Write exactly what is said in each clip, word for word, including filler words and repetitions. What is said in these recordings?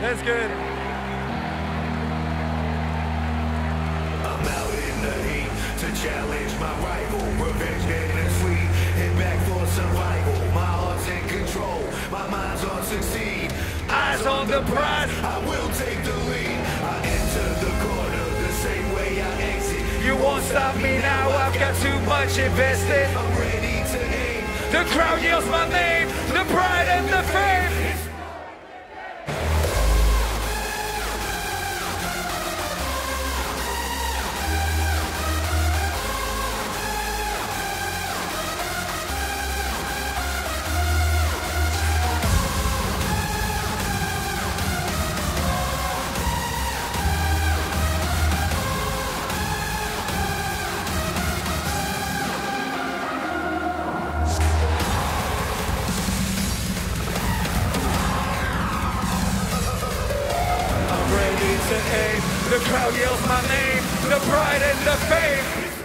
That's good. I'm out in the heat to challenge my rival. Revenge getting sweet, hit back for survival. My heart's in control, my mind's on succeed. Eyes on the prize, I will take the lead. I enter the corner the same way I exit. You won't stop me now, I've got too much invested. I'm ready to aim. The crowd yells my name, the pride and the fame. The crowd yells my name, the pride and the fame.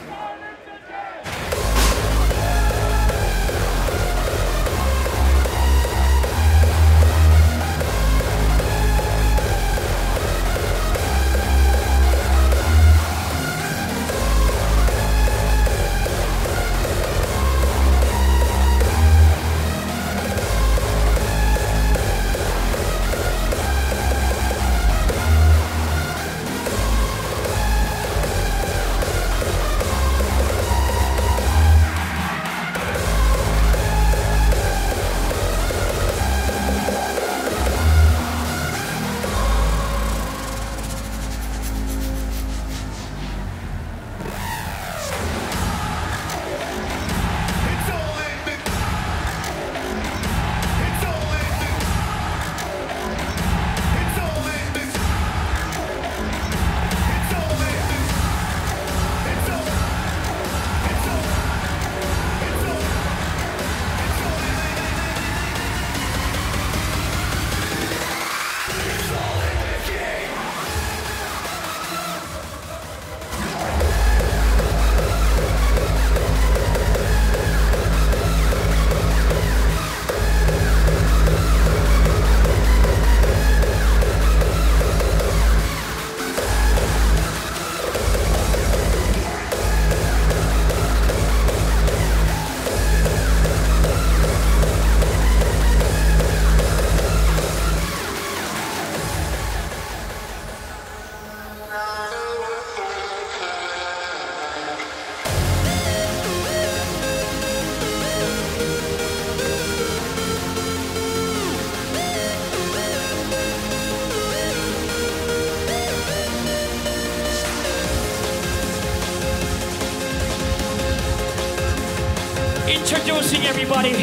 Introducing everybody,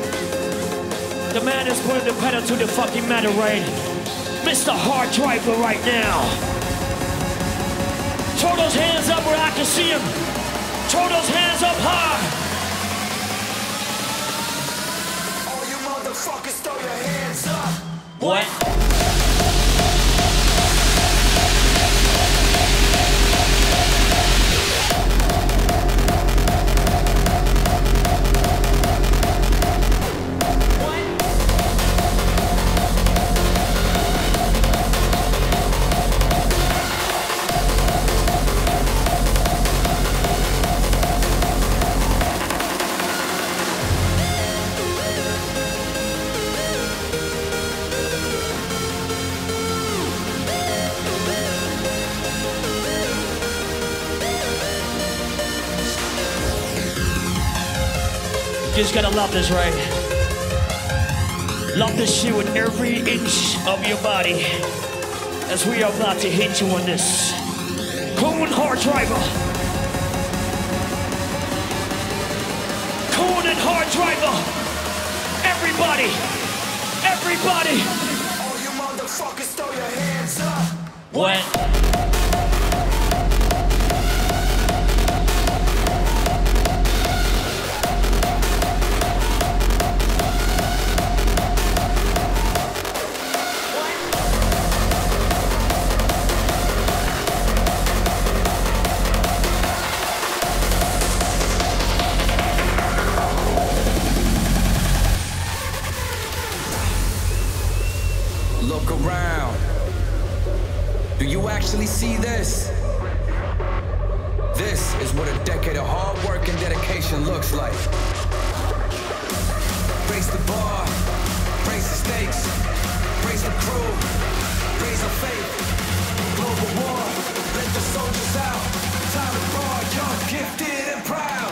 the man is putting the pedal to the fucking metal, right? Mister Hard Driver right now. Throw those hands up where I can see him. Throw those hands up high. All you motherfuckers throw your hands up. What? You just gotta love this, right? Love this shit with every inch of your body as we are about to hit you on this. Coon Hard Driver. Coon and Hard Driver. Everybody, everybody. All you motherfuckers throw your hands up. What? Look around. actually see this? This is what a decade of hard work and dedication looks like. Raise the bar, raise the stakes, raise the crew, raise the faith. Global war, let the soldiers out. Time to bar, young, gifted, and proud.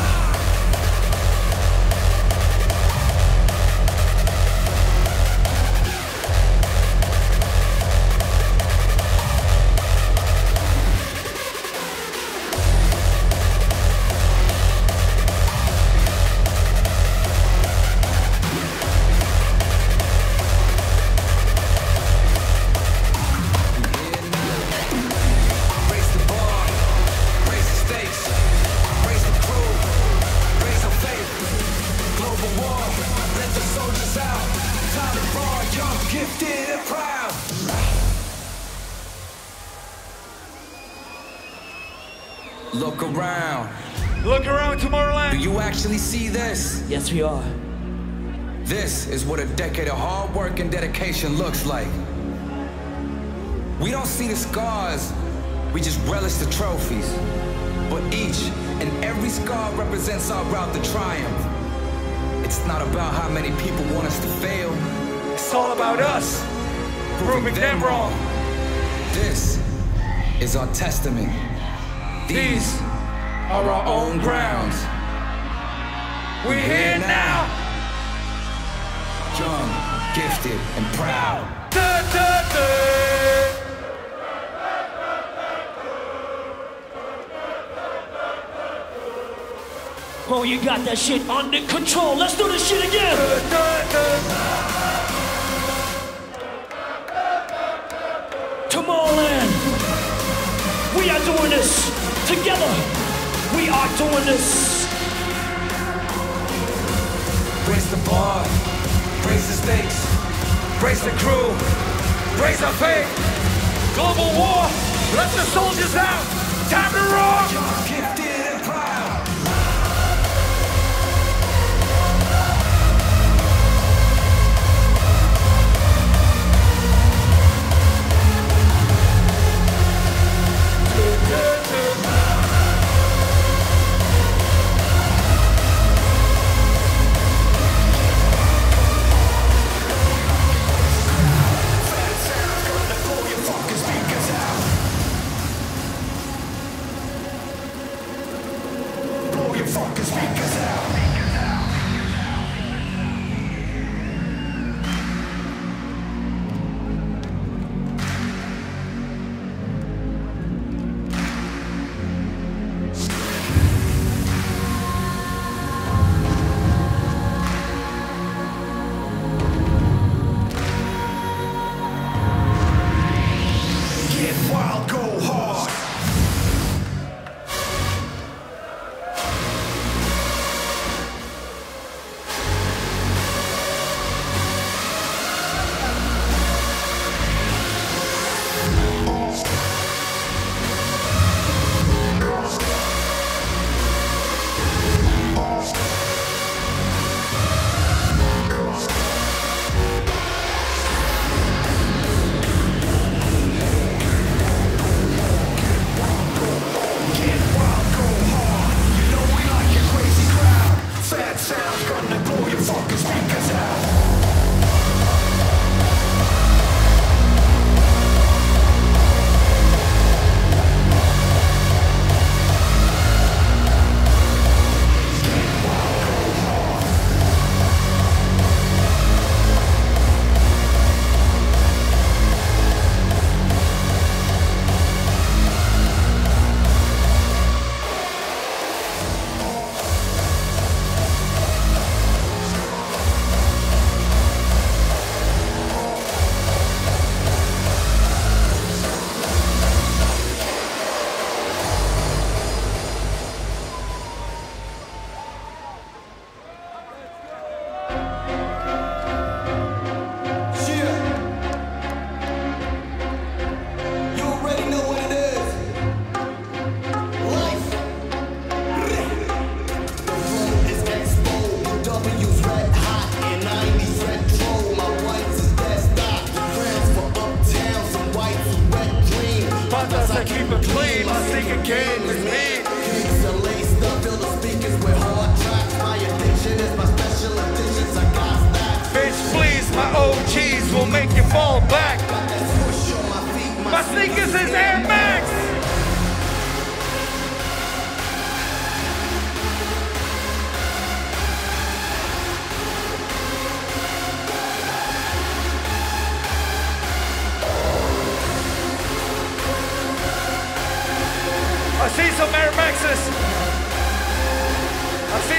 Look around. Look around, Tomorrowland. Do you actually see this? Yes, we are. This is what a decade of hard work and dedication looks like. We don't see the scars, we just relish the trophies. But each and every scar represents our route to triumph. It's not about how many people want us to fail. It's all about us, proving them wrong. This is our testament. These are our own grounds. We're here now. Young, gifted, and proud. Da, da, da. Oh, you got that shit under control. Let's do this shit again. Da, da, da. Tomorrowland. We are doing this. Together, we are doing this. Raise the bar, raise the stakes, raise the crew, raise our faith. Global war, let the soldiers out. Time to rock. Gifted and proud.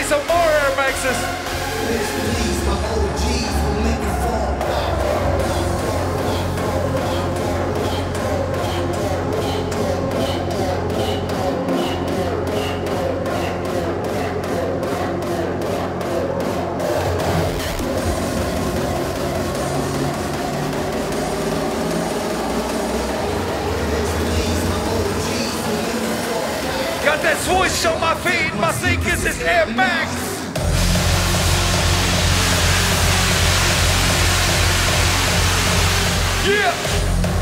some more Air Maxes. Please, my O Gs will make you fall back. Got that swoosh on my feet, my sneakers is Air Max. Yeah.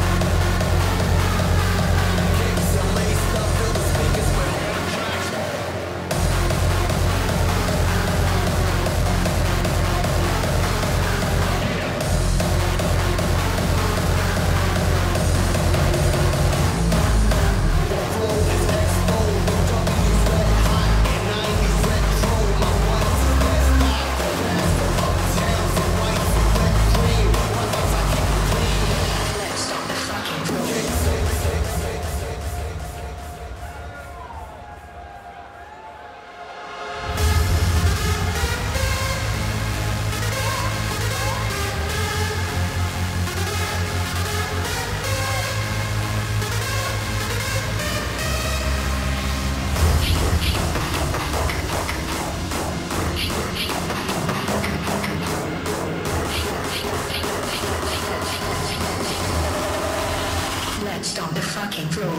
Let's start the fucking floor.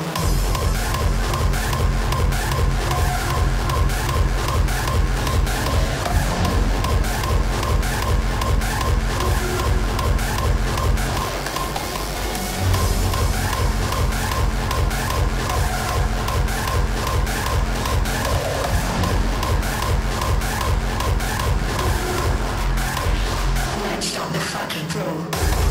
Let's start the fucking floor.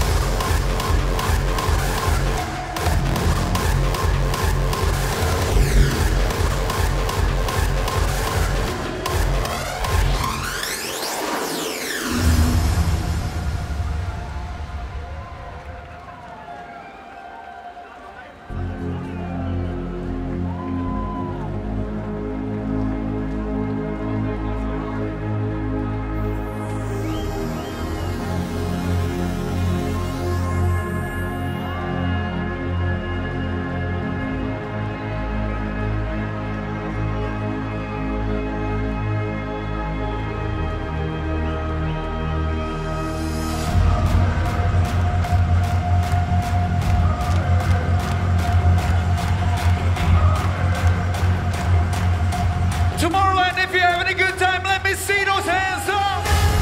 Tomorrowland, if you're having a good time, let me see those hands up.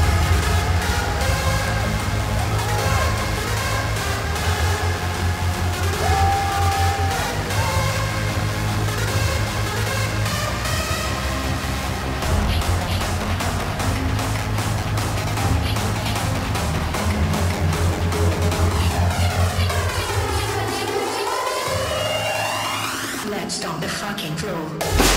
Let's start the fucking floor.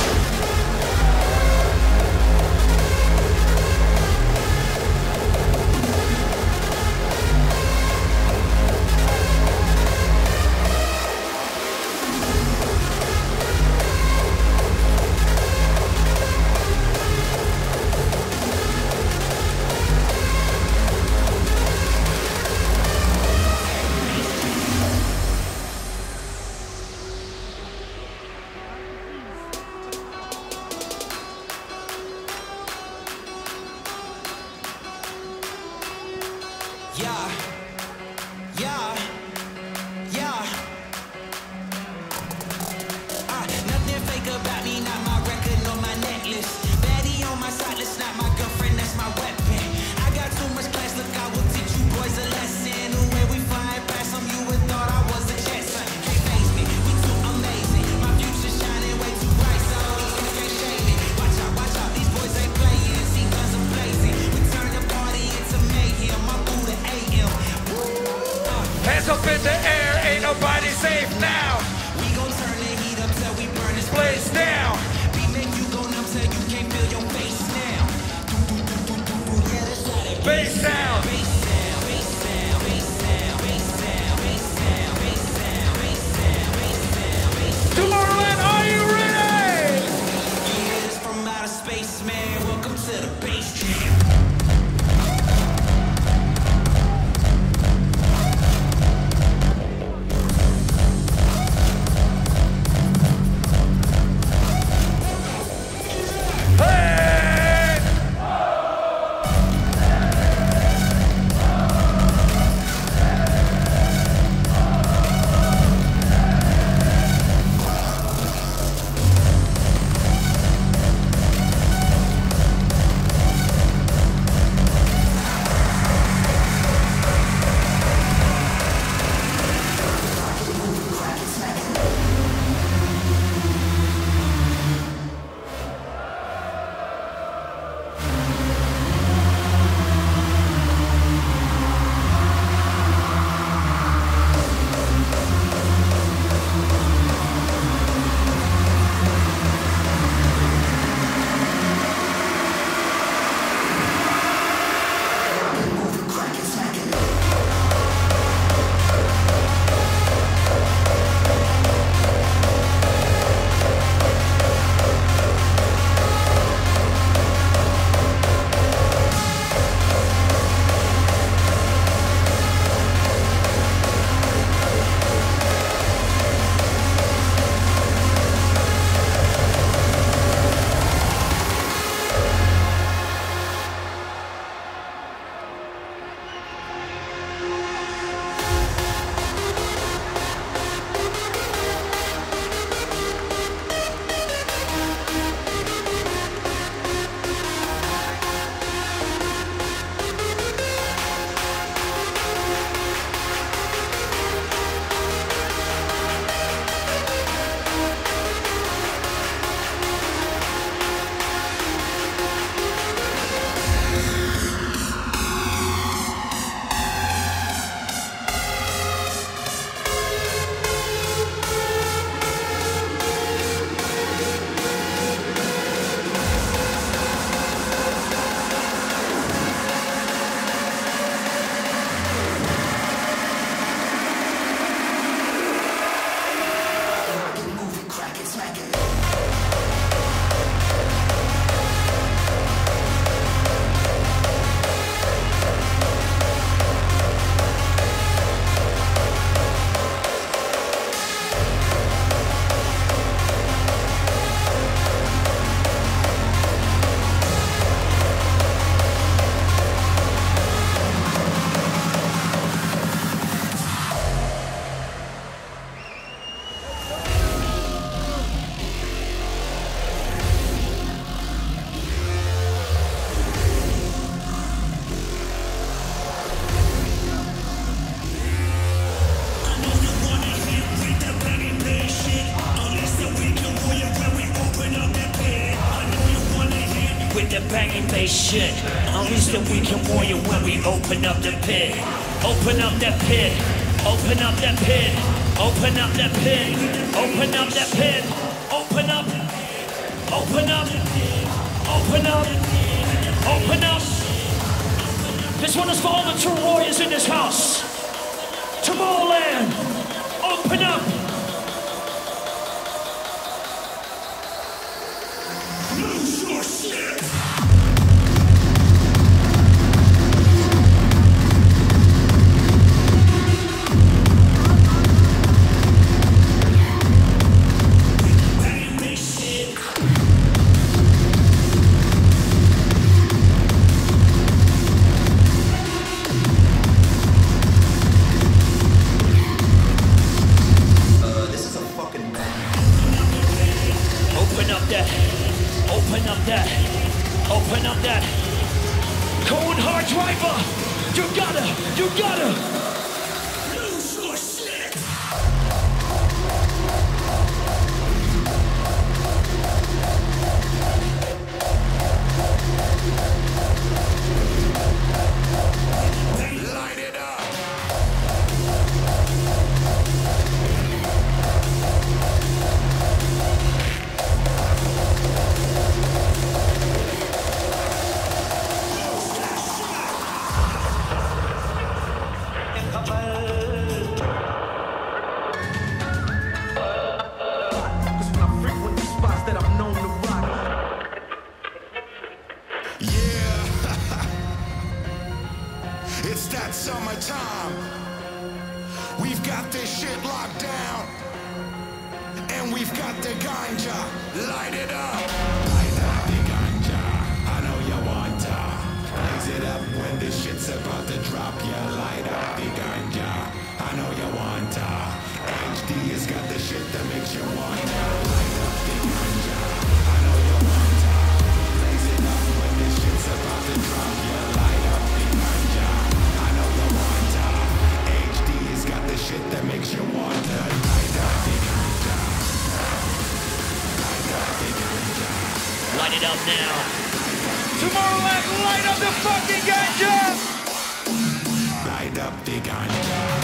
Yeah, yeah, yeah. Uh, nothing fake about me, not my record nor my necklace. Baddie on my side, that's not my girlfriend, that's my weapon. I got too much class, look, I will teach you boys a lesson. The way we flying past them, you would thought I was a Jetson. Can't face me, we too amazing. My future shining way too bright, so these can't shade me. Watch out, watch out, these boys ain't playing. See guns are blazing. We turn the party into mayhem. I'm through the A M. Hands up in the air, ain't nobody safe now. We gon' turn the heat up till we burn this Place down. We make you go numb till you can't feel your face now. Yeah, that's how that Bass sound. bass sound, bass sound, bass sound, bass sound, bass sound, bass sound, bass sound, bass sound, bass sound. Tomorrowland, are you ready? Yeah, it's from outer space, man. Welcome to the bass jam. Banging bass shit. Unleash the weekend warrior when we open up the pit. Open up that pit. Open up that pit. Open up that pit. Open up that pit. Open up. Open up. Open up. Open up. This one is for all the true warriors in this house. Tomorrowland. Open up. Lose your shit. that summertime. We've got this shit locked down. And we've got the ganja. Light it up. Light up the ganja. I know you want to. Raise it up when this shit's about to drop. Yeah, light up the ganja. I know you want to. H D has got the shit that makes you want to. Light up the ganja. I know you want to. Raise it up when this shit's about to drop. Yeah, light up the ganja. I know you want to. H D has got the shit that makes you want to. Light up the ganja. Light up the ganja. Light it up now. Tomorrowland, light up the fucking ganja! Light up the ganja.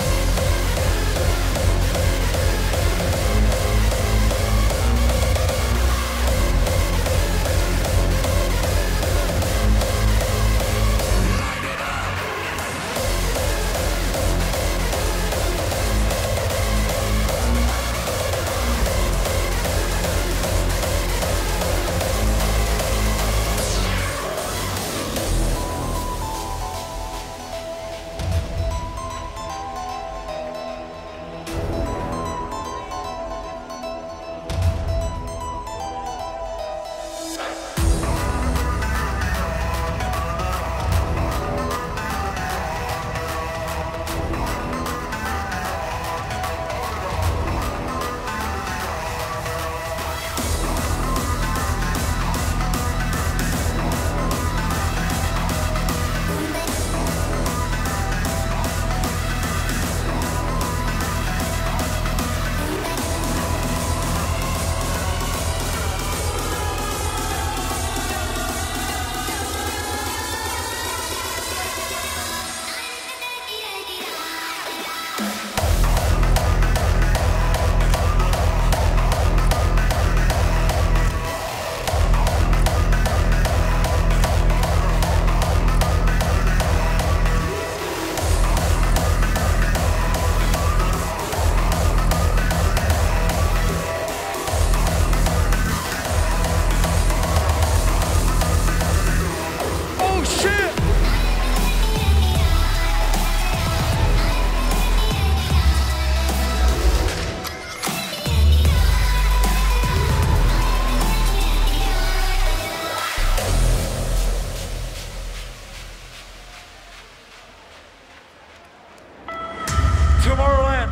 Tomorrowland,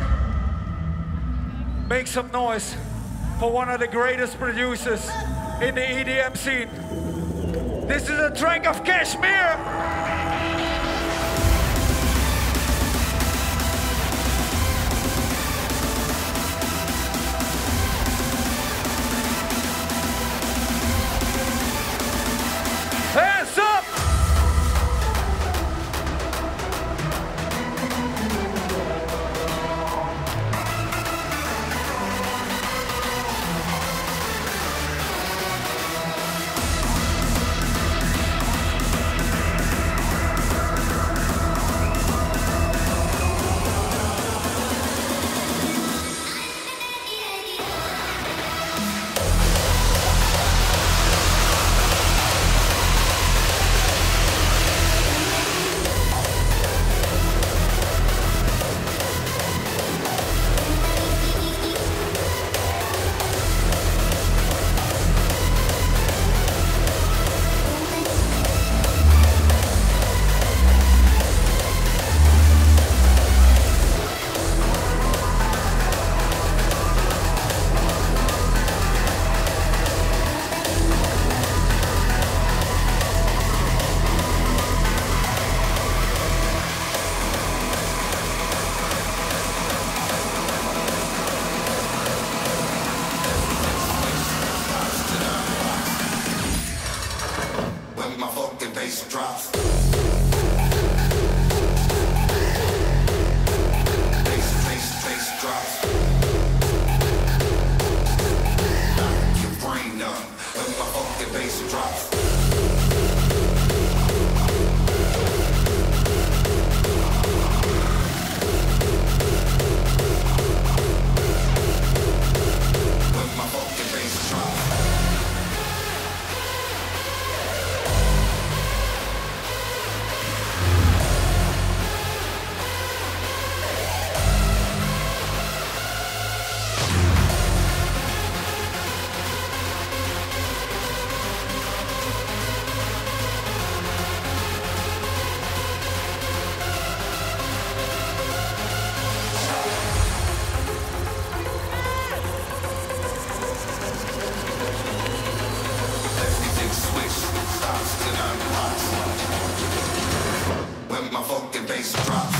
make some noise for one of the greatest producers in the E D M scene. This is a track of Kashmir. Hands up! bass drops.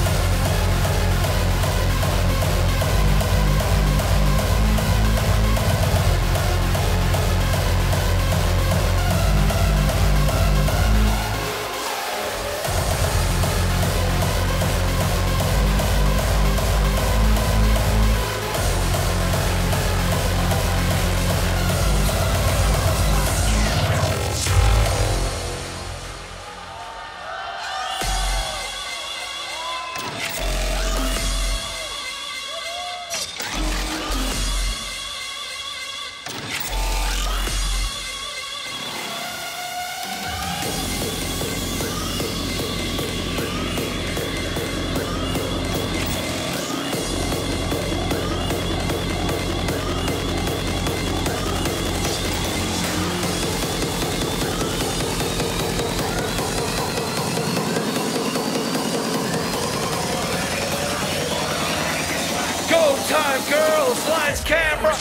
Time, girls, lights, camera.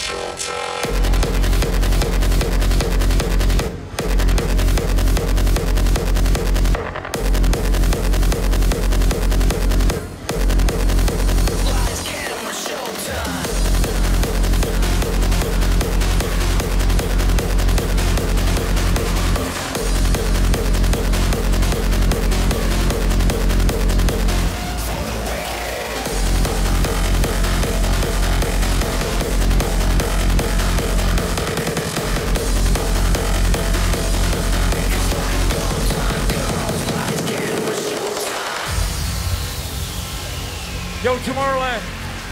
Yo, Tomorrowland,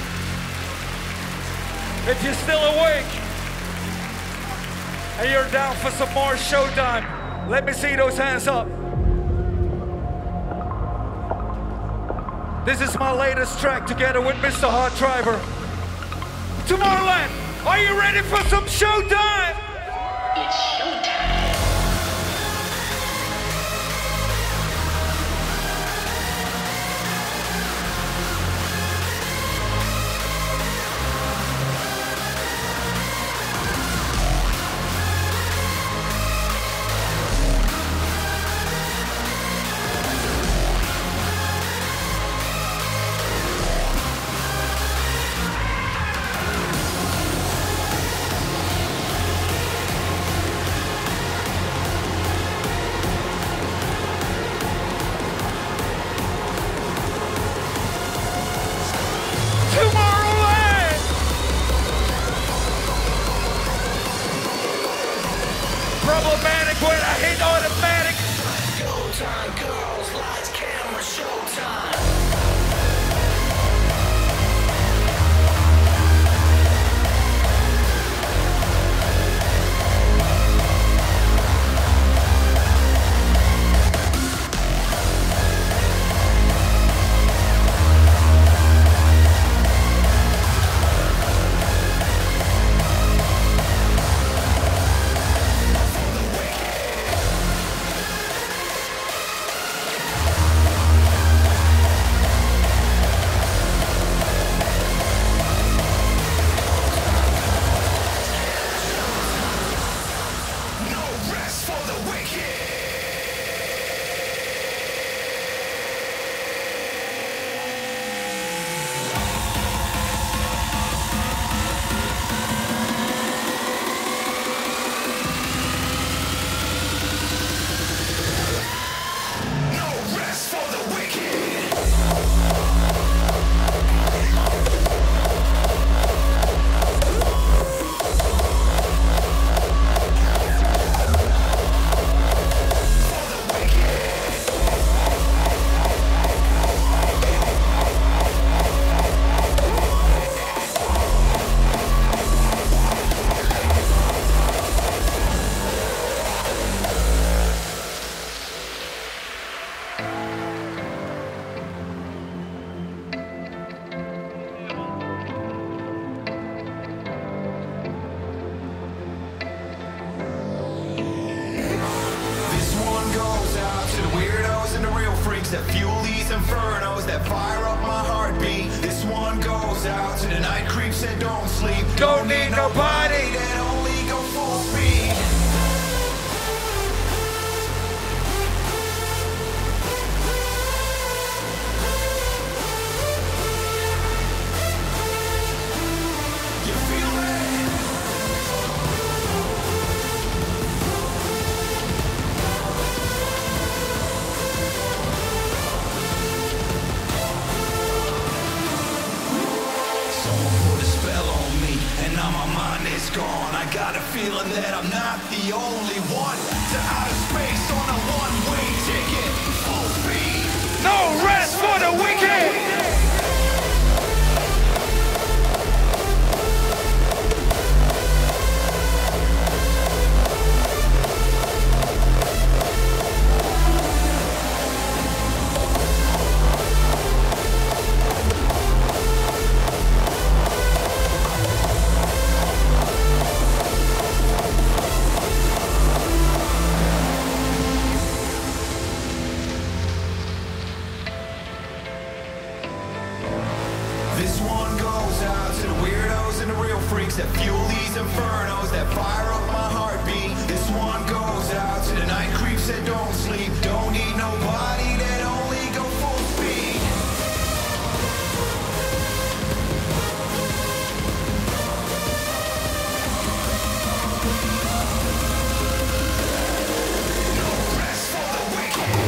if you're still awake and you're down for some more showtime, let me see those hands up. This is my latest track together with Mister Hard Driver. Tomorrowland, are you ready for some showtime? It's showtime. Problematic when I hit automatic. Showtime, girls, lights, camera, showtime. that fuel these infernos that fire up my heartbeat. This one goes out to the night creeps that don't sleep. Don't need nobody that only go full speed. got a feeling that I'm not the only one. To outer space on a one-way ticket, full speed. No rest for the wicked. This one goes out to the weirdos and the real freaks that fuel these infernos, that fire up my heartbeat. This one goes out to the night creeps that don't sleep, don't need nobody, that only go full speed. No rest for the wicked.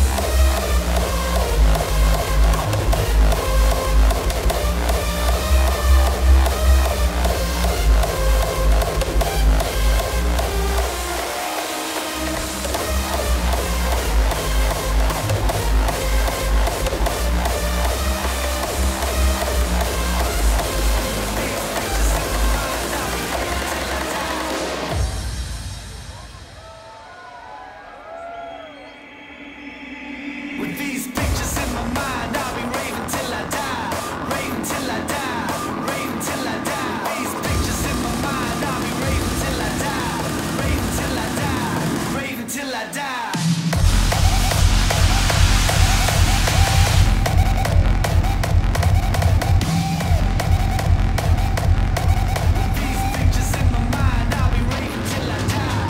With these pictures in my mind, I'll be raving till I die, raving till I die, raving till I die. These pictures in my mind, I'll be raving till I die, raving till I die, raving till I die. With these pictures in my mind, I'll be raving till I die.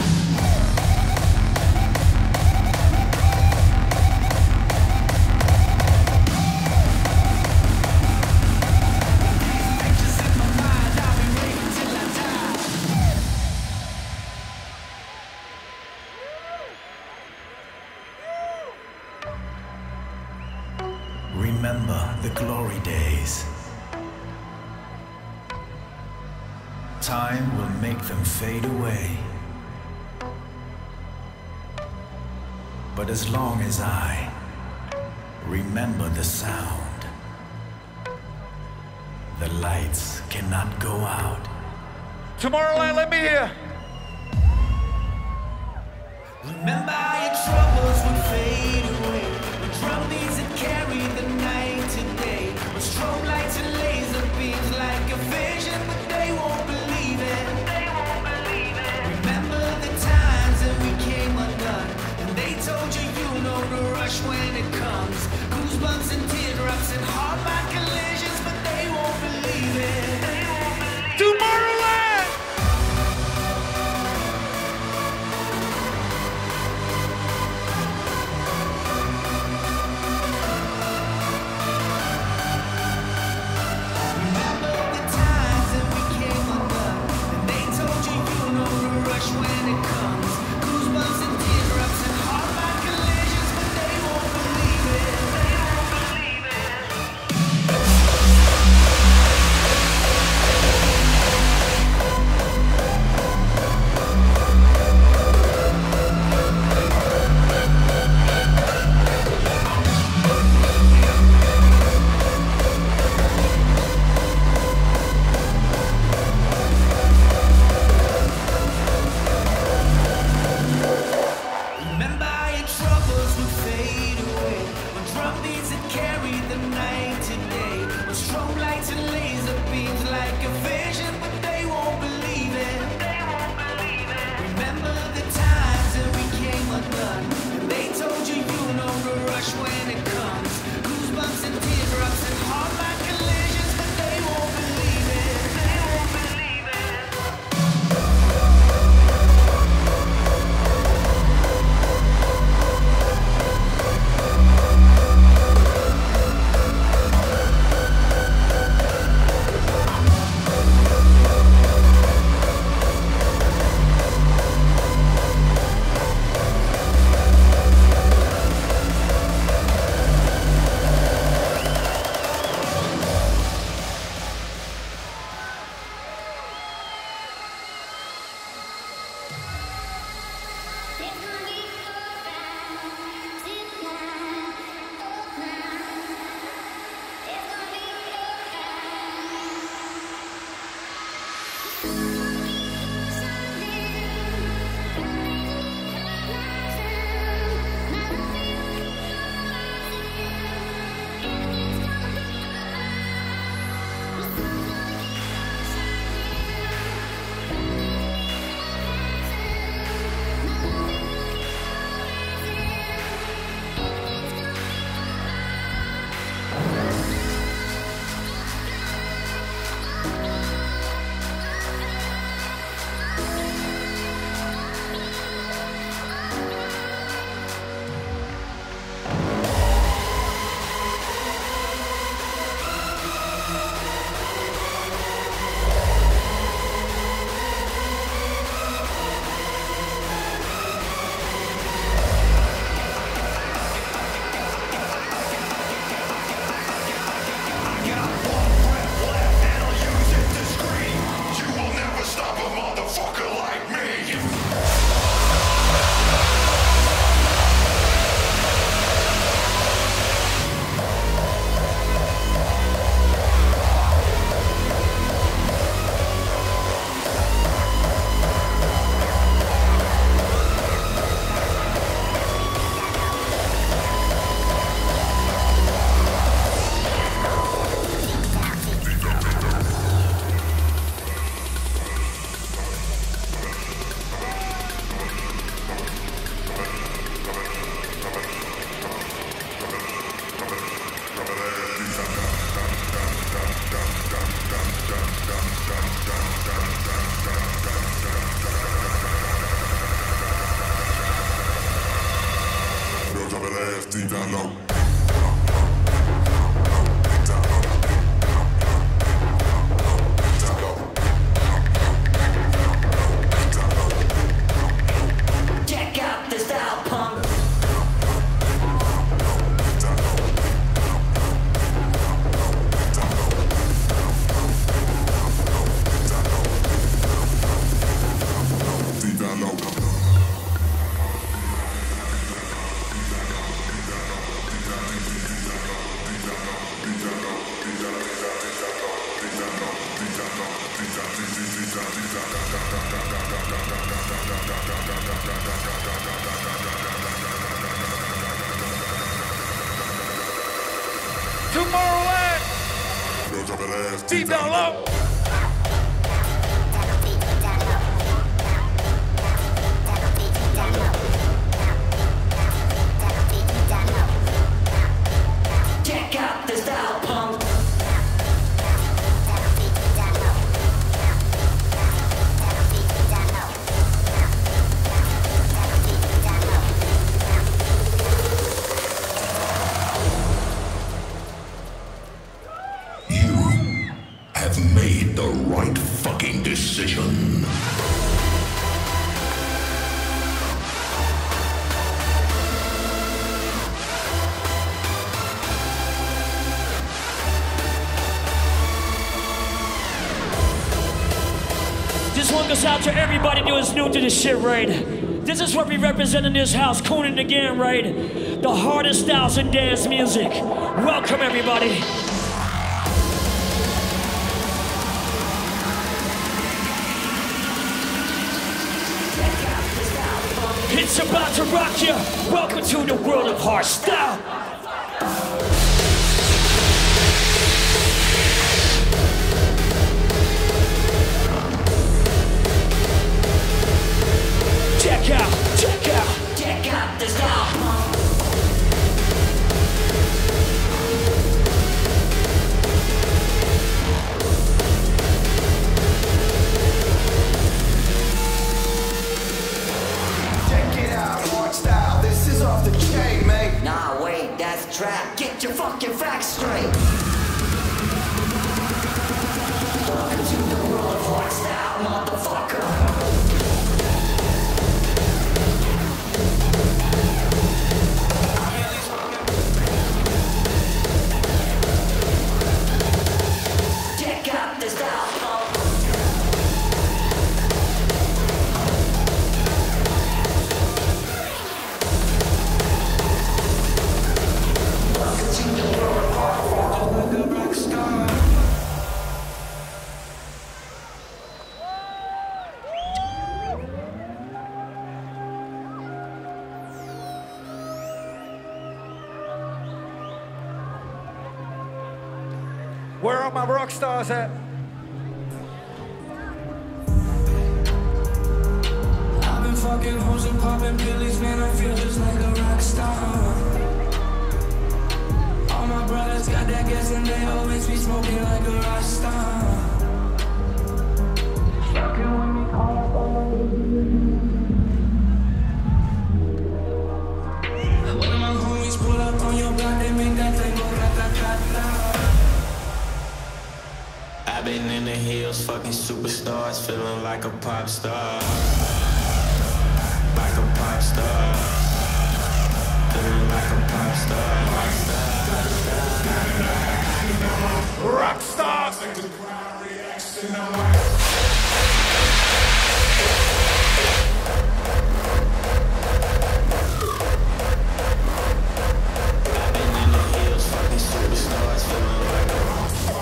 Pictures in my mind, I'll be raving till I die. Remember the glory days. Time will make them fade away. But as long as I remember the sound, the lights cannot go out. Tomorrowland, let me hear. Remember how your troubles would fade away. The drum beats that carry the night today. With strobe lights and laser beams like a vision, but they won't believe it. Remember the times that we came undone, and they told you you know the rush when it comes. Goosebumps and teardrops and hard by collisions, but they won't believe it. Tomorrowland. Remember the times that we came undone, and they told you you know the rush when it comes. Goosebumps and teardrops and hard by collisions, but they won't believe it. They won't believe it. Remember how your troubles would fade away. When drum beats that carry the night today. When strobe lights and laser beams like a vision, but they won't believe it. Remember the times that we came undone, and they told you you know the rush when it comes. Goosebumps and teardrops and hard by collisions, but they won't believe it. They won't believe it. ass deep down low. Check out the style, punk. Deep down low. Tomorrowland, deep down low. Check out the style, punk. Have made the right fucking decision. This one goes out to everybody who is new to this shit, right? This is what we represent in this house, Conan again, right? The hardest styles in dance music. Welcome, everybody. It's about to rock you. Welcome to the world of hardstyle. Check out, check out, check out the style. Off the chain, mate. Nah, wait, that's trap. Get your fucking facts straight. Welcome to the world of hardstyle, motherfucker. Check out the style, punk. Where are my rock stars at? I've been fucking hoes and popping pillies, man, I feel just like a rock star. All my brothers got that gas and they always be smoking like a rock star. Fucking with me, call up all over. One of my homies pull up on your block, they make that thing go rata-ta-ta. I've been in the hills, fucking superstars, feeling like a pop star. Like a pop star. Feeling like a pop star. Rock stars. I've been in the hills, fucking superstars, feeling like a rock star.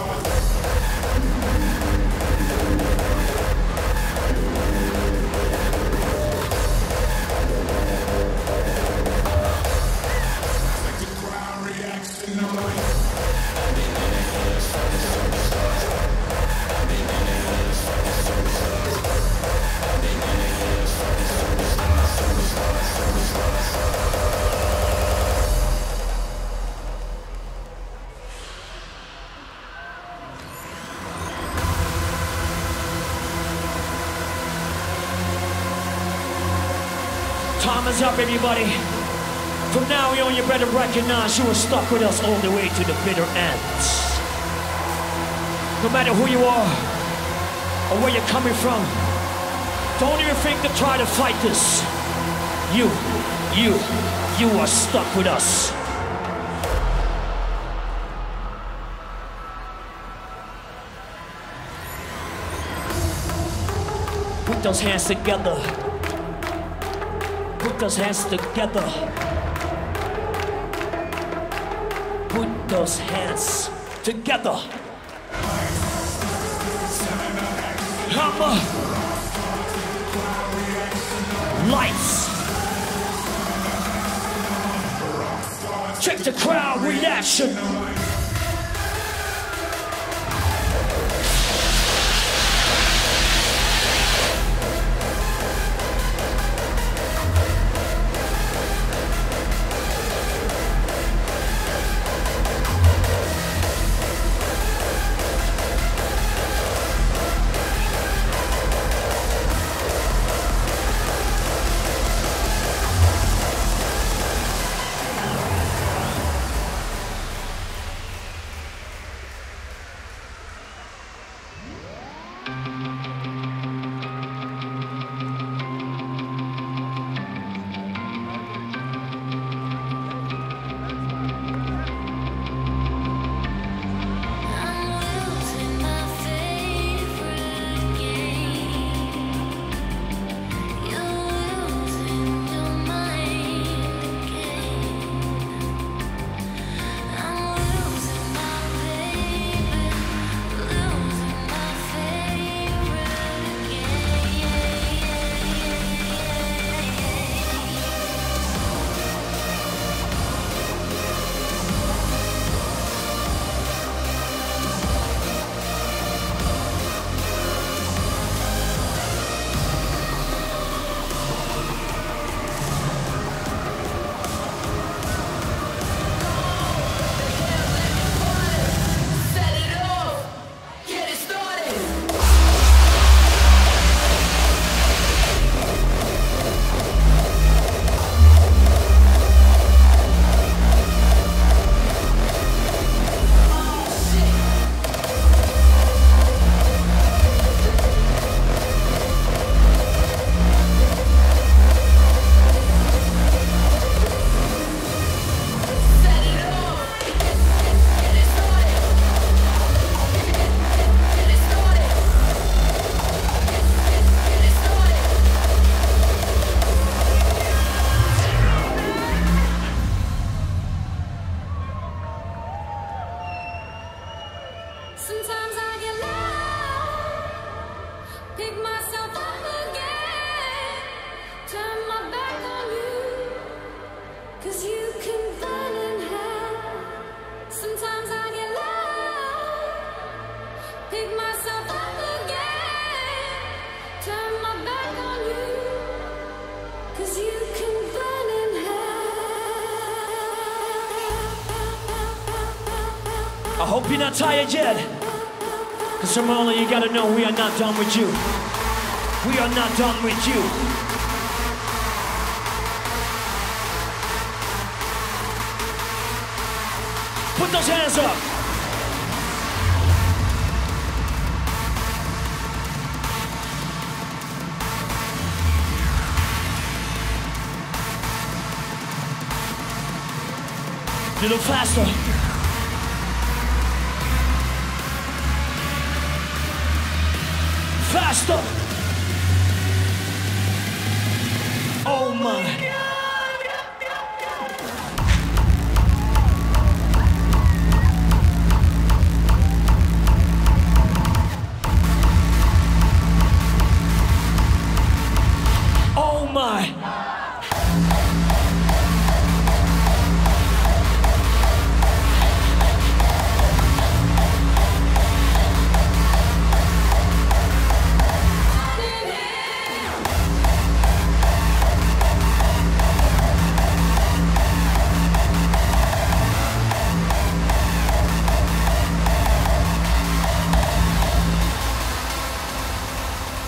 Time is up, everybody. From now on, you better recognize you were stuck with us all the way to the bitter end. No matter who you are or where you're coming from, don't even think to try to fight this. You, you, you are stuck with us. Put those hands together. Put those hands together. Put those hands together. Hammer. Lights. Check the crowd reaction. I hope you're not tired yet. Cause tomorrow you gotta know we are not done with you. We are not done with you. Put those hands up. A little faster. Faster. Oh my. Oh my.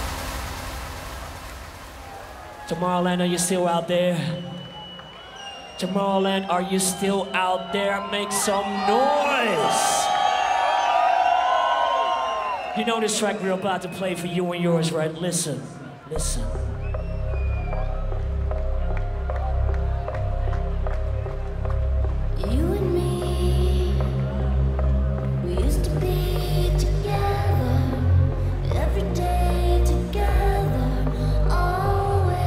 Tomorrowland, are you still out there? Tomorrowland, are you still out there? Make some noise! You know this track we're about to play for you and yours, right? Listen, listen. You and me, we used to be together, every day together, always.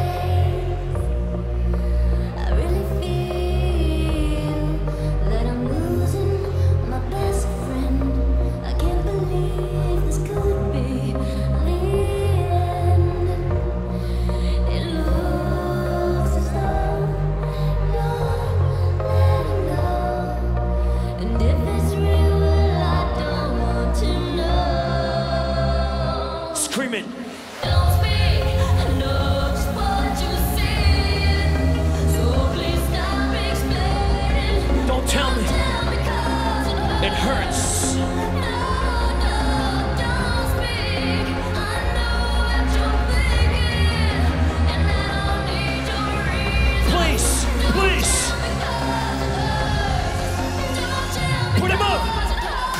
I really feel that I'm losing my best friend. I can't believe this could be the end. It looks as though you're letting go, and if it's real, well, I don't want to know. Scream it. Don't speak, I know just what you said, so please stop explaining. Don't tell me. Tell me 'cause it It hurts. No, no, don't speak. I know what you're thinking, and I don't need your reason. Please, please. Don't tell me Put him up. 'cause it hurts.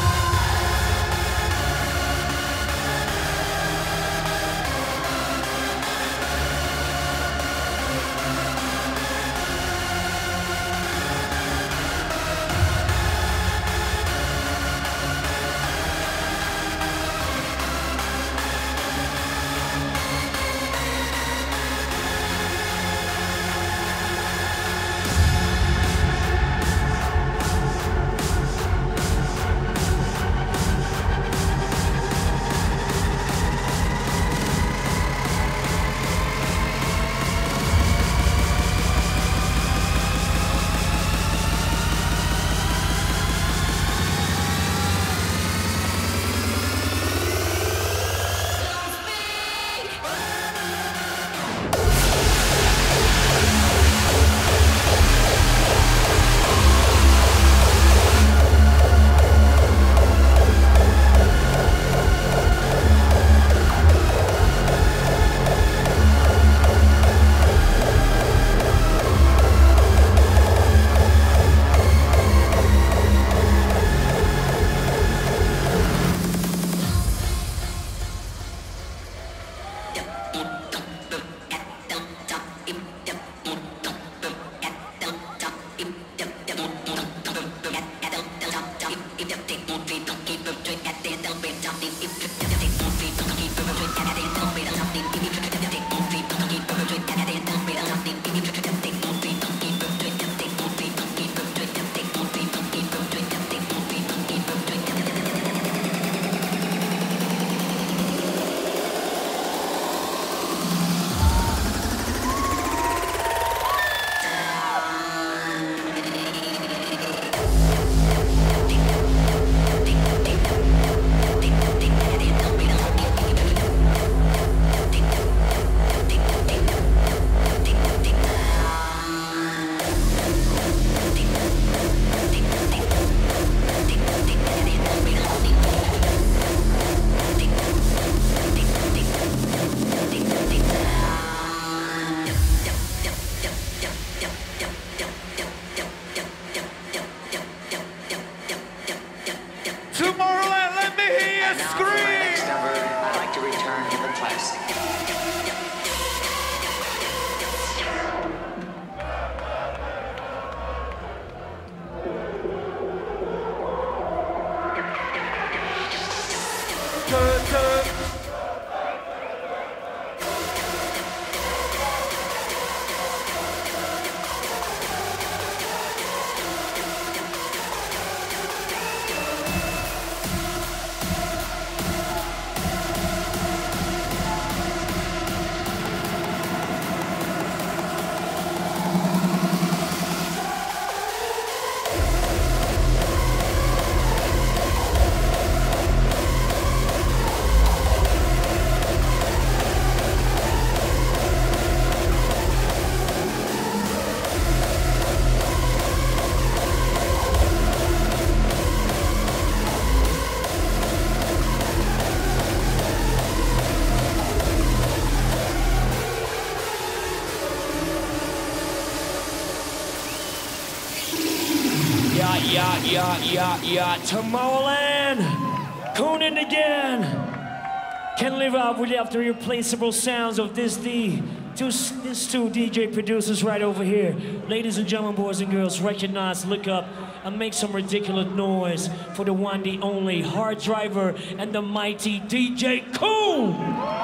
yeah, yeah, yeah, yeah. Tomorrowland, Conan again. Can't live out without the irreplaceable sounds of this D. Two, this two D J producers right over here. Ladies and gentlemen, boys and girls, recognize, look up, and make some ridiculous noise for the one, the only hard driver and the mighty D J Cool.